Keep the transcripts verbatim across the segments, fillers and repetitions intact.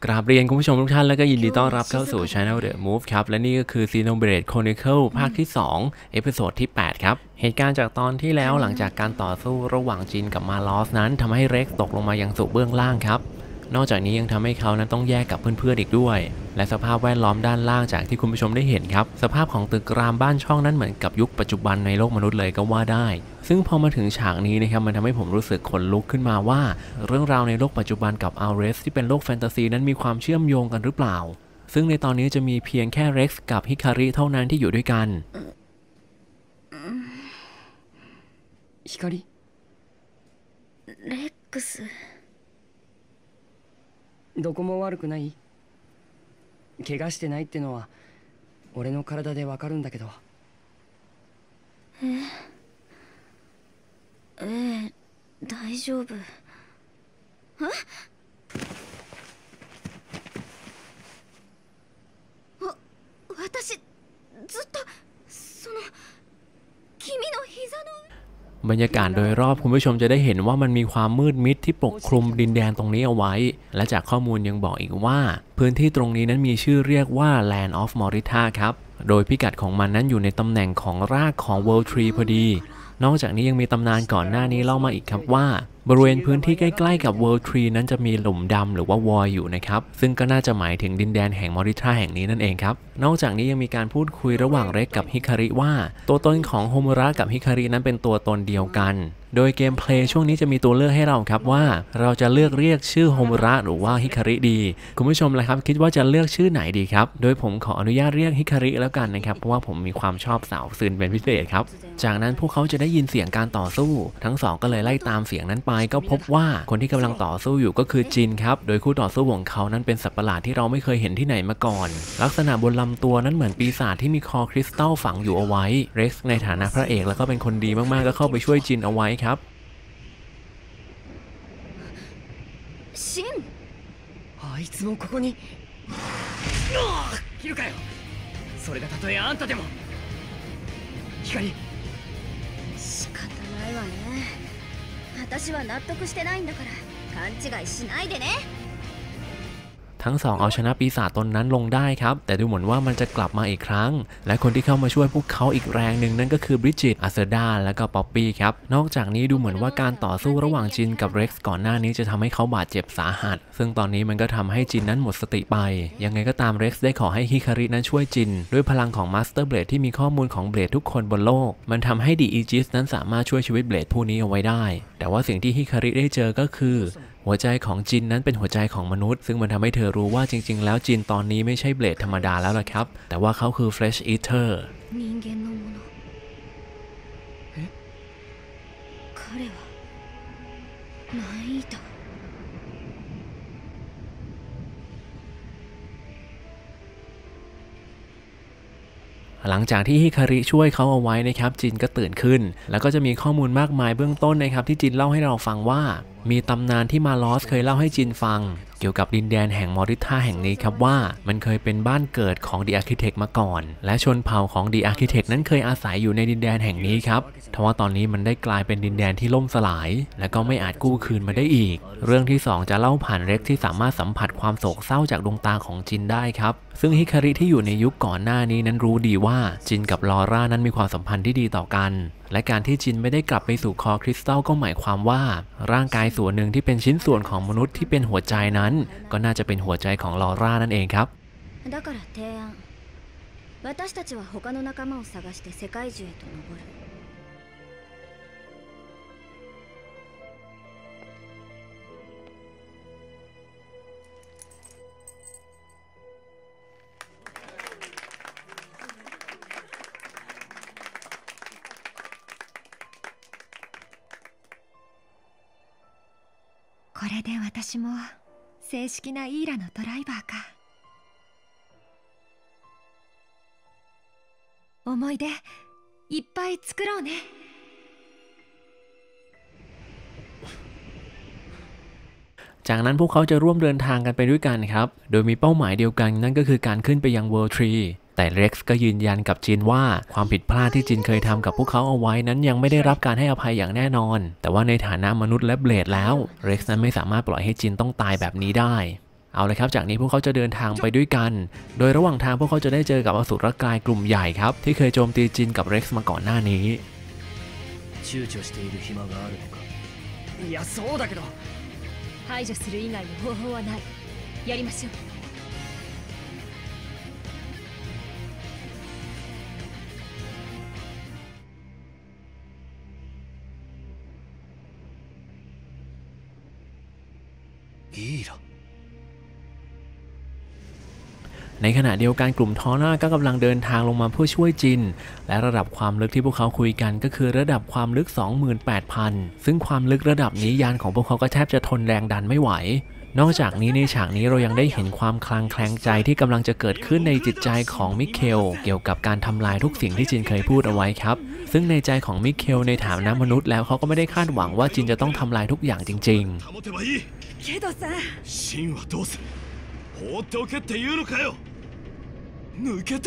กราบเรียนคุณผู้ชมทุกท่านแล้วก็ยินดีต้อนรับเข้าสู่ Channel The Move ครับและนี่ก็คือ Xenoblade Chronicle ภาคที่สองเอพิโซดที่แปดครับเหตุการณ์จากตอนที่แล้วหลังจากการต่อสู้ระหว่างจินกับมาลอสนั้นทำให้เร็กซ์ตกลงมายังสู่เบื้องล่างครับนอกจากนี้ยังทำให้เขานั้นต้องแยกกับเพื่อนๆอีกด้วยและสภาพแวดล้อมด้านล่างจากที่คุณผู้ชมได้เห็นครับสภาพของตึกรามบ้านช่องนั้นเหมือนกับยุคปัจจุบันในโลกมนุษย์เลยก็ว่าได้ซึ่งพอมาถึงฉากนี้นะครับมันทำให้ผมรู้สึกขนลุกขึ้นมาว่าเรื่องราวในโลกปัจจุบันกับอัลเรสที่เป็นโลกแฟนตาซีนั้นมีความเชื่อมโยงกันหรือเปล่าซึ่งในตอนนี้จะมีเพียงแค่เร็กซ์กับฮิคาริเท่านั้นที่อยู่ด้วยกันฮิคาริレックスどこも悪くない。怪我してないってのは俺の体でわかるんだけど。 えええ大丈夫。えわ私ずっとその君の膝のบรรยากาศโดยรอบคุณผู้ชมจะได้เห็นว่ามันมีความมืดมิดที่ปกคลุมดินแดนตรงนี้เอาไว้และจากข้อมูลยังบอกอีกว่าพื้นที่ตรงนี้นั้นมีชื่อเรียกว่า Land of Morita ครับโดยพิกัดของมันนั้นอยู่ในตำแหน่งของรากของ World Tree พอดีนอกจากนี้ยังมีตำนานก่อนหน้านี้เล่ามาอีกครับว่าบริเวณพื้นที่ใกล้ๆกับ World Tree นั้นจะมีหลุมดำหรือว่าวอยอยู่นะครับซึ่งก็น่าจะหมายถึงดินแดนแห่งมอริทราแห่งนี้นั่นเองครับนอกจากนี้ยังมีการพูดคุยระหว่างเร็กกับฮิคาริว่าตัวตนของโฮมุระกับฮิคารินั้นเป็นตัวตนเดียวกันโดยเกมเพลย์ช่วงนี้จะมีตัวเลือกให้เราครับว่าเราจะเลือกเรียกชื่อโฮมุระหรือว่าฮิคาริดีคุณผู้ชมล่ะครับคิดว่าจะเลือกชื่อไหนดีครับโดยผมขออนุญาตเรียกฮิคาริแล้วกันนะครับเพราะว่าผมมีความชอบสาวซึนเป็นพิเศษครับจากนั้นพวกเขาจะได้ยินเสียงการต่อสู้ทั้งสองก็เลยไล่ตามเสียงนั้นไปก็พบว่าคนที่กำลังต่อสู้อยู่ก็คือจินครับโดยคู่ต่อสู้ของเขานั้นเป็นสัตว์ประหลาดที่เราไม่เคยเห็นที่ไหนมาก่อนลักษณะบนลำตัวนั้นเหมือนปีศาจที่มีคอคริสตัลฝังอยู่เอาไว้เร็กซ์ในฐานะพระเอกแล้วก็เป็นคนดีมากๆก็เข้าไปช่วยจินเอาไว้ครับシンあいつもここにいるかよ。それがたとえあんたでもヒカリ仕方ないわね私は納得してないんだから勘違いしないでねทั้งสองเอาชนะปีศาจตนนั้นลงได้ครับแต่ดูเหมือนว่ามันจะกลับมาอีกครั้งและคนที่เข้ามาช่วยพวกเขาอีกแรงหนึ่งนั่นก็คือบริจิตอาเซดาและก็ป๊อปปี้ครับนอกจากนี้ดูเหมือนว่าการต่อสู้ระหว่างจินกับเร็กซ์ก่อนหน้านี้จะทำให้เขาบาดเจ็บสาหัสซึ่งตอนนี้มันก็ทำให้จินนั้นหมดสติไปยังไงก็ตามเร็กซ์ได้ขอให้ฮิคารินั้นช่วยจินด้วยพลังของมาสเตอร์เบลดที่มีข้อมูลของเบลดทุกคนบนโลกมันทำให้ดีอีจิสนั้นสามารถช่วยชีวิตเบลดผู้นี้เอาไว้ได้แต่ว่าสิ่งที่ฮิคาริได้เจอก็คือหัวใจของจินนั้นเป็นหัวใจของมนุษย์ซึ่งมันทำให้เธอรู้ว่าจริงๆแล้วจินตอนนี้ไม่ใช่เบลดธรรมดาแล้วล่ะครับแต่ว่าเขาคือ Flesh Eater 人間のものえ彼はマイータหลังจากที่ฮิคาริช่วยเขาเอาไว้นะครับจินก็ตื่นขึ้นแล้วก็จะมีข้อมูลมากมายเบื้องต้นนะครับที่จินเล่าให้เราฟังว่ามีตำนานที่มาลอสเคยเล่าให้จินฟังเกี่ยวกับดินแดนแห่งมอริทาแห่งนี้ครับว่ามันเคยเป็นบ้านเกิดของ The Architect มาก่อนและชนเผ่าของ The Architect นั้นเคยอาศัยอยู่ในดินแดนแห่งนี้ครับทว่าตอนนี้มันได้กลายเป็นดินแดนที่ล่มสลายและก็ไม่อาจกู้คืนมาได้อีกเรื่องที่สองจะเล่าผ่านเร็กที่สามารถสัมผัสความโศกเศร้าจากดวงตาของจินได้ครับซึ่งฮิคาริที่อยู่ในยุคก่อนหน้านี้นั้นรู้ดีว่าจินกับลอร่านั้นมีความสัมพันธ์ที่ดีต่อกันและการที่จินไม่ได้กลับไปสู่คอคริสตัลก็หมายความว่าร่างกายส่วนหนึ่งที่เป็นชิ้นส่วนของมนุษย์ที่เป็นหัวใจนั้นก็น่าจะเป็นหัวใจของลอร่านั่นเองครับだから提案私たちは他の仲間を探して世界中へと登るこれで私も正式なイーラのドライバーか思い出いっぱい作ろうねจากนั้นพวกเขาจะร่วมเดินทางกันไปด้วยกันครับโดยมีเป้าหมายเดียวกันนั่นก็คือการขึ้นไปยัง World Tree แต่เร็กซ์ก็ยืนยันกับจินว่าความผิดพลาดที่จินเคยทำกับพวกเขาเอาไว้นั้นยังไม่ได้รับการให้อภัยอย่างแน่นอนแต่ว่าในฐานะมนุษย์และเบลดแล้วเร็กซ์นั้นไม่สามารถปล่อยให้จินต้องตายแบบนี้ได้เอาเลยครับจากนี้พวกเขาจะเดินทางไปด้วยกันโดยระหว่างทางพวกเขาจะได้เจอกับอสุรกายกลุ่มใหญ่ครับที่เคยโจมตีจินกับเร็กซ์มาก่อนหน้านี้躊躇している暇があるのかいやそうだけど排除する以外の方法はないやりましょうギーラในขณะเดียวกันกลุ่มทอน่าก็กำลังเดินทางลงมาเพื่อช่วยจินและระดับความลึกที่พวกเขาคุยกันก็คือระดับความลึก สองหมื่นแปดพัน ซึ่งความลึกระดับนี้ยานของพวกเขาก็แทบจะทนแรงดันไม่ไหวนอกจากนี้ในฉากนี้เรายังได้เห็นความคลางแคลงใจที่กำลังจะเกิดขึ้นในจิตใจของมิเคลเกี่ยวกับการทำลายทุกสิ่งที่จินเคยพูดเอาไว้ครับซึ่งในใจของมิเคลในฐานะมนุษย์แล้วเขาก็ไม่ได้คาดหวังว่าจินจะต้องทำลายทุกอย่างจริงๆけどさシンはどうする放っておけって言うのかよ抜けた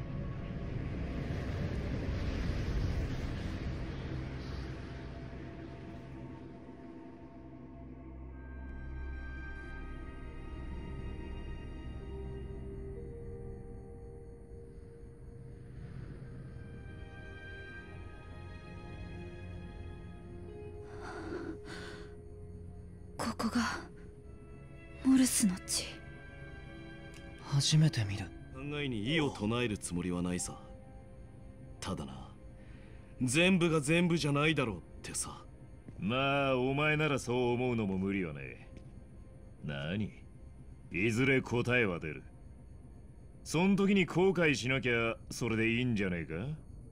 ここがモルスの地初めて見る考えに異を唱えるつもりはないさただな全部が全部じゃないだろうってさまあお前ならそう思うのも無理よね何いずれ答えは出るそん時に後悔しなきゃそれでいいんじゃねえか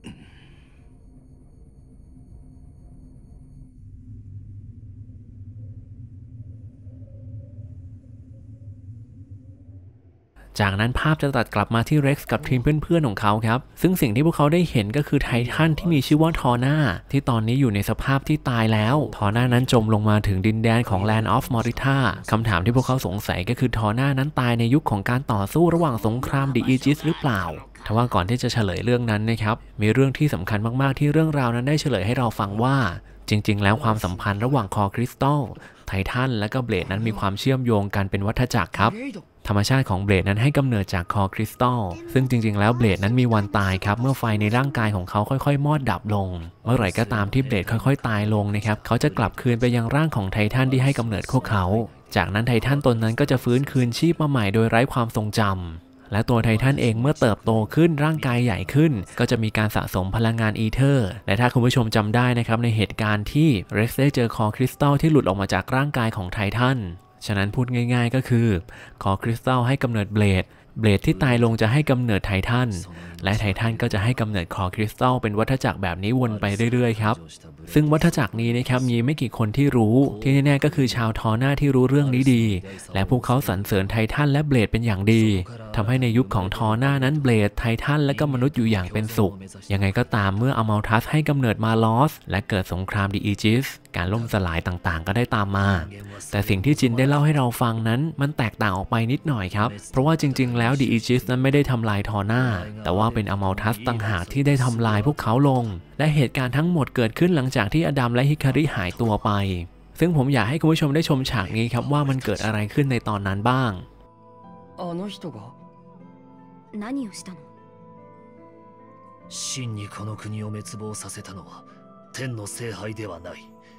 จากนั้นภาพจะตัดกลับมาที่เร็กซ์กับทีมเพื่อนๆของเขาครับซึ่งสิ่งที่พวกเขาได้เห็นก็คือไททันที่มีชื่อว่าทอน่าที่ตอนนี้อยู่ในสภาพที่ตายแล้วทอน่านั้นจมลงมาถึงดินแดนของ Land of Morita คำถามที่พวกเขาสงสัยก็คือทอน่านั้นตายในยุคของการต่อสู้ระหว่างสงครามดิอีจิสหรือเปล่าทว่าก่อนที่จะเฉลยเรื่องนั้นนะครับมีเรื่องที่สำคัญมากๆที่เรื่องราวนั้นได้เฉลยให้เราฟังว่าจริงๆแล้วความสัมพันธ์ระหว่างคอคริสตัลไททันและก็เบลดนั้นมีความเชื่อมโยงกันเป็นวัฏจักรครับธรรมชาติของเบลดนั้นให้กำเนิดจากคอคริสตัลซึ่งจริงๆแล้วเบลดนั้นมีวันตายครับเมื่อไฟในร่างกายของเขาค่อยๆมอดดับลงเมื่อไหร่ก็ตามที่เบลดค่อยๆตายลงนะครับเขาจะกลับคืนไปยังร่างของไททันที่ให้กำเนิดพวกเขาจากนั้นไททันตนนั้นก็จะฟื้นคืนชีพมาใหม่โดยไร้ความทรงจำและตัวไททันเองเมื่อเติบโตขึ้นร่างกายใหญ่ขึ้นก็จะมีการสะสมพลังงานอีเทอร์และถ้าคุณผู้ชมจำได้นะครับในเหตุการณ์ที่เร็กซ์ได้เจอคอคริสตัลที่หลุดออกมาจากร่างกายของไททันฉะนั้นพูดง่ายๆก็คือคอคริสตัลให้กำเนิดเบลดเบลดที่ตายลงจะให้กำเนิดไททันและไททันก็จะให้กำเนิดคอคริสตัลเป็นวัฏจักรแบบนี้วนไปเรื่อยๆครับซึ่งวัฏจักรนี้นะครับมีไม่กี่คนที่รู้ที่แน่ๆก็คือชาวทอน่าที่รู้เรื่องนี้ดีและพวกเขาสรรเสริญไททันและเบลดเป็นอย่างดีทำให้ในยุคของทอน่านั้นเบลดไททันและก็มนุษย์อยู่อย่างเป็นสุขยังไงก็ตามเมื่ออมัลทัสให้กำเนิดมาลอสและเกิดสงครามดิอีจิสการล่มสลายต่างๆก็ได้ตามมาแต่สิ่งที่จินได้เล่าให้เราฟังนั้นมันแตกต่างออกไปนิดหน่อยครับเพราะว่าจริงๆแล้วดิอีจิสนั้นไม่ได้ทำลายทอน่าแต่ว่าเป็นอมัลทัสต่างหากที่ได้ทำลายพวกเขาลงและเหตุการณ์ทั้งหมดเกิดขึ้นหลังจากที่อดัมและฮิคาริหายตัวไปซึ่งผมอยากให้คุณผู้ชมได้ชมฉากนี้ครับว่ามันเกิดอะไรขึ้นในตอนนั้นบ้างあの人が何をしたの真にこの国を滅亡させたのは天の聖杯ではない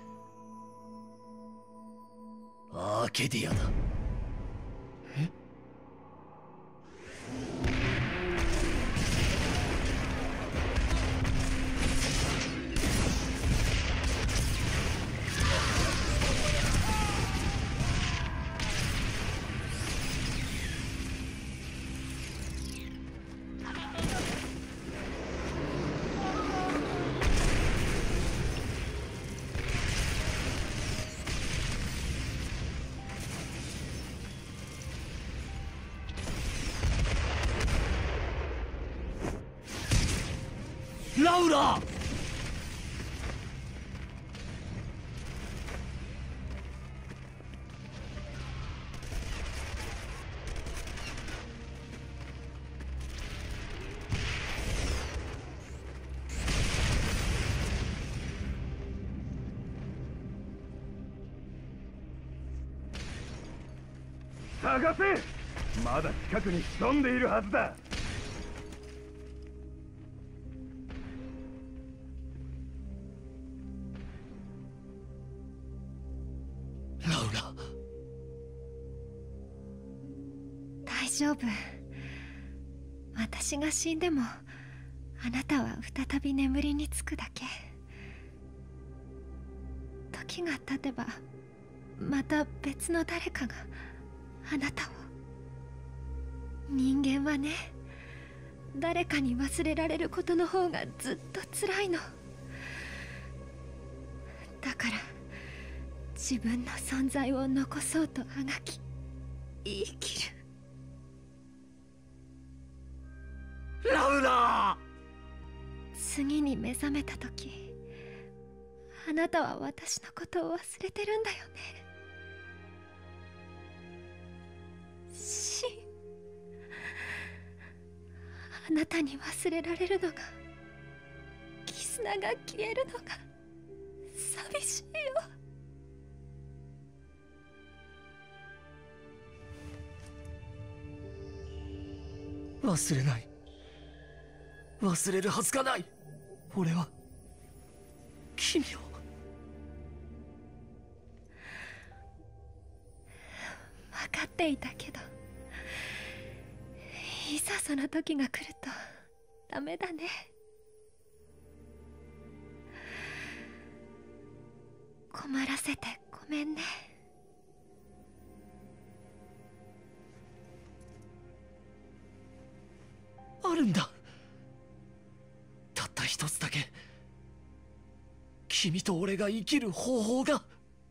アーケディアだえラウラ探せ。まだ近くに潜んでいるはずだ。 ラウラ。 大丈夫。私が死んでもあなたは再び眠りにつくだけ。時が経てばまた別の誰かがあなたを。人間はね、誰かに忘れられることの方がずっと辛いの。だから自分の存在を残そうとあがき生きる。 ラウラ。 次に目覚めた時、あなたは私のことを忘れてるんだよね。シン、あなたに忘れられるのが、キスナが消えるのが寂しいよ。 忘れない。忘れるはずがない。俺は君を。 分かっていたけど、いざその時が来るとダメだね。困らせてごめんね。 あるんだ。たった一つだけ君と俺が生きる方法が。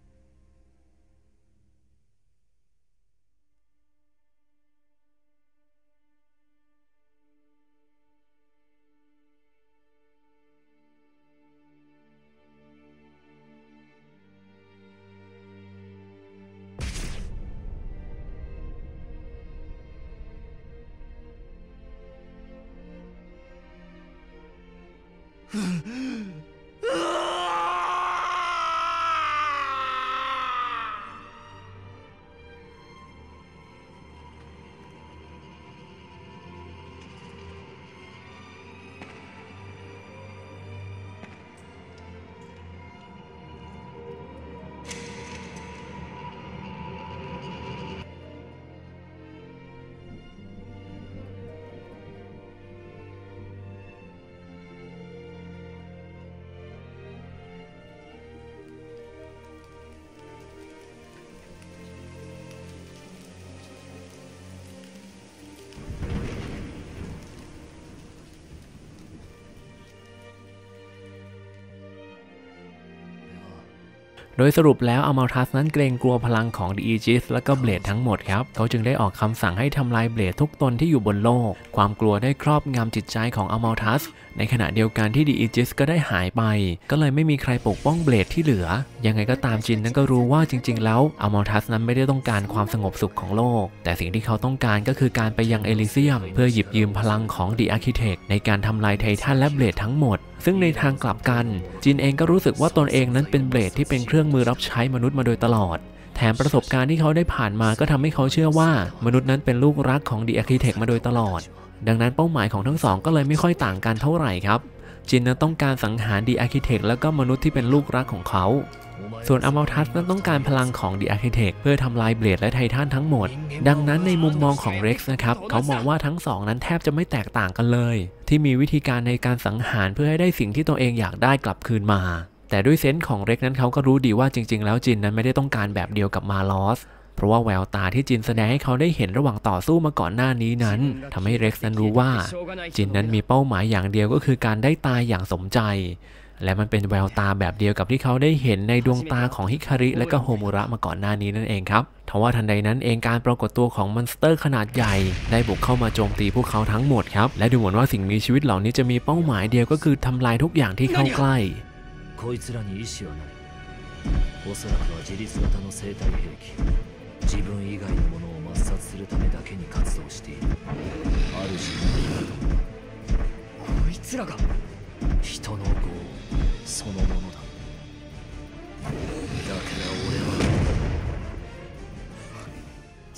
โดยสรุปแล้วอัลมาทัสนั้นเกรงกลัวพลังของดีอีจิสและก็เบลดทั้งหมดครับเขาจึงได้ออกคำสั่งให้ทำลายเบลดทุกตนที่อยู่บนโลกความกลัวได้ครอบงำจิตใจของอัลมาทัสในขณะเดียวกันที่ดีอีจิสก็ได้หายไปก็เลยไม่มีใครปกป้องเบลดที่เหลือยังไงก็ตามจินนั้นก็รู้ว่าจริงๆแล้วอัลมาทัสนั้นไม่ได้ต้องการความสงบสุขของโลกแต่สิ่งที่เขาต้องการก็คือการไปยังเอลิเซียมเพื่อหยิบยืมพลังของดีอาร์คิเทคในการทำลายไททันและเบลดทั้งหมดซึ่งในทางกลับกันจินเองก็รู้สึกว่าตนเองนั้นเป็นเบลดที่เป็นเครื่องมือรับใช้มนุษย์มาโดยตลอดแถมประสบการณ์ที่เขาได้ผ่านมาก็ทำให้เขาเชื่อว่ามนุษย์นั้นเป็นลูกรักของดีอาร์คิเทคมาโดยตลอดดังนั้นเป้าหมายของทั้งสองก็เลยไม่ค่อยต่างกันเท่าไหร่ครับจินนั้นต้องการสังหารดีอาร์คิเทคแล้วก็มนุษย์ที่เป็นลูกรักของเขาส่วนอัลมาทัสนั้นต้องการพลังของดีอาร์คิเทคเพื่อทำลายเบลดและไททันทั้งหมดดังนั้นในมุมมองของเร็กซ์นะครับเขามองว่าทั้งสองนั้นแทบจะไม่แตกต่างกันเลยที่มีวิธีการในการสังหารเพื่อให้ได้สิ่งที่ตัวเองอยากได้กลับคืนมาแต่ด้วยเซนส์ของเร็กนั้นเขาก็รู้ดีว่าจริงๆแล้วจินนั้นไม่ได้ต้องการแบบเดียวกับมาลอสเพราะว่าแววตาที่จินแสดงให้เขาได้เห็นระหว่างต่อสู้มาก่อนหน้านี้นั้นทำให้เร็กซ์นั้นรู้ว่าจินนั้นมีเป้าหมายอย่างเดียวก็คือการได้ตายอย่างสมใจและมันเป็นแววตาแบบเดียวกับที่เขาได้เห็นในดวงตาของฮิคาริและก็โฮมุระมาก่อนหน้านี้นั่นเองครับทว่าทันใดนั้นเองการปรากฏตัวของมอนสเตอร์ขนาดใหญ่ได้บุกเข้ามาโจมตีพวกเขาทั้งหมดครับและดูเหมือนว่าสิ่งมีชีวิตเหล่านี้จะมีเป้าหมายเดียวก็คือทำลายทุกอย่างที่เข้าใกล้こいつらに意志はない。おそらくは自立型の生体兵器。自分以外のものを抹殺するためだけに活動している。ある種の意味。 こいつらが人の業そのものだ。だから俺は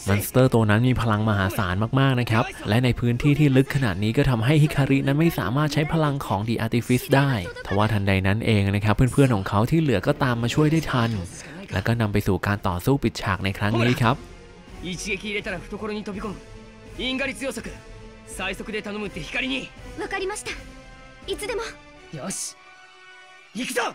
มอนสเตอร์ตัวนั้นมีพลังมหาศาลมากๆนะครับและในพื้นที่ที่ลึกขนาดนี้ก็ทำให้ฮิคารินั้นไม่สามารถใช้พลังของ The Artifice ได้ทว่าทันใดนั้นเองนะครับเพื่อนๆของเขาที่เหลือก็ตามมาช่วยได้ทันและก็นำไปสู่การต่อสู้ปิดฉากในครั้งนี้ครับ一撃入れたら懐に飛び込む因果率予測最速で頼むって光にわかりましたいつでもよし行くぞ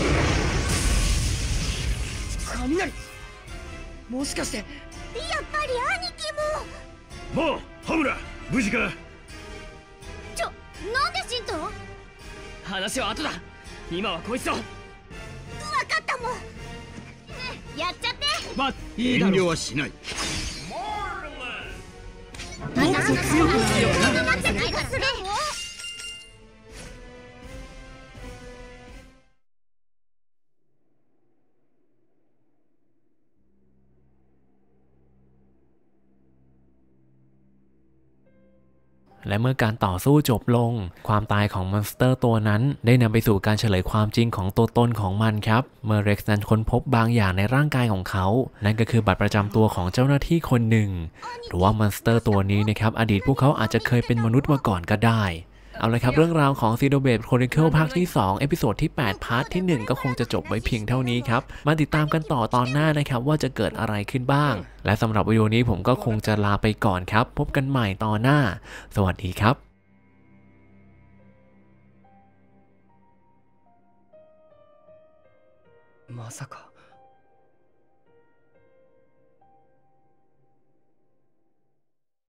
雷もしかしてやっぱり兄貴ももう羽村無事かちょなんで神道話は後だ今はこいつを分かったもんやっちゃってまいいだろ遠慮はしないもっと強くなるよなってないからねและเมื่อการต่อสู้จบลงความตายของมอนสเตอร์ตัวนั้นได้นำไปสู่การเฉลยความจริงของตัวตนของมันครับเมื่อเร็กซ์นั้นค้นพบบางอย่างในร่างกายของเขานั่นก็คือบัตรประจำตัวของเจ้าหน้าที่คนหนึ่งหรือว่ามอนสเตอร์ตัวนี้นะครับอดีตพวกเขาอาจจะเคยเป็นมนุษย์มาก่อนก็ได้เอาละครับเรื่องราวของ Xenoblade Chronicle ภาคที่สองเอพิโซดที่แปดพาร์ทที่หนึ่งก็คงจะจบไว้เพียงเท่านี้ครับมาติดตามกันต่อตอนหน้านะครับว่าจะเกิดอะไรขึ้นบ้างและสำหรับวิดีโอนี้ผมก็คงจะลาไปก่อนครับพบกันใหม่ตอนหน้าสวัสดีครับまさか